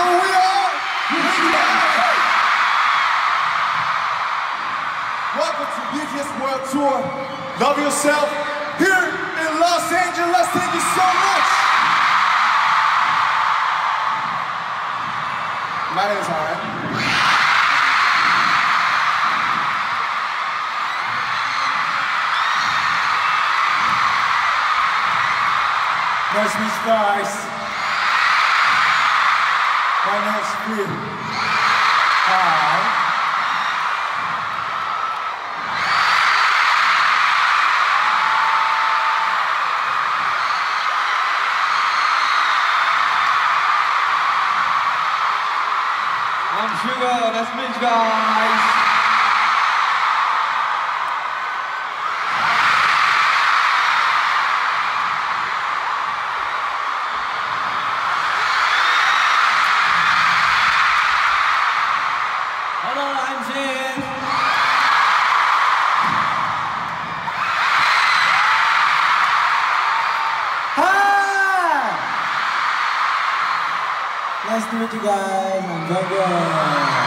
we are BTS. Welcome to BTS World Tour. Love yourself here in Los Angeles. Thank you so much. My name is Haren. Nice to meet you guys. My name is Free. Hi. I'm Sugar. Nice to meet you guys. Hello, I'm Jin. Hi! Nice to meet you guys. I'm Jungkook.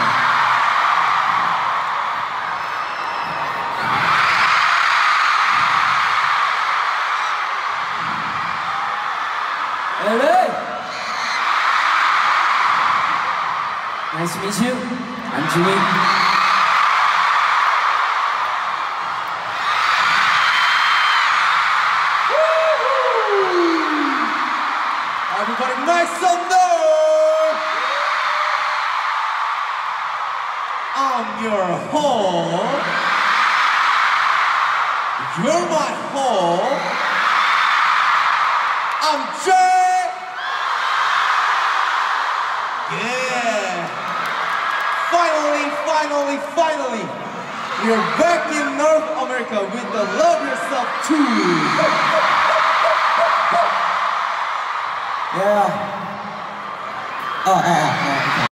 Hello! Nice to meet you. I'm Jimmy. Everybody make some noise! I'm your home. You're my home. I'm Jay. Yeah. Finally, we're back in North America with the Love Yourself Tour. Yeah. Oh,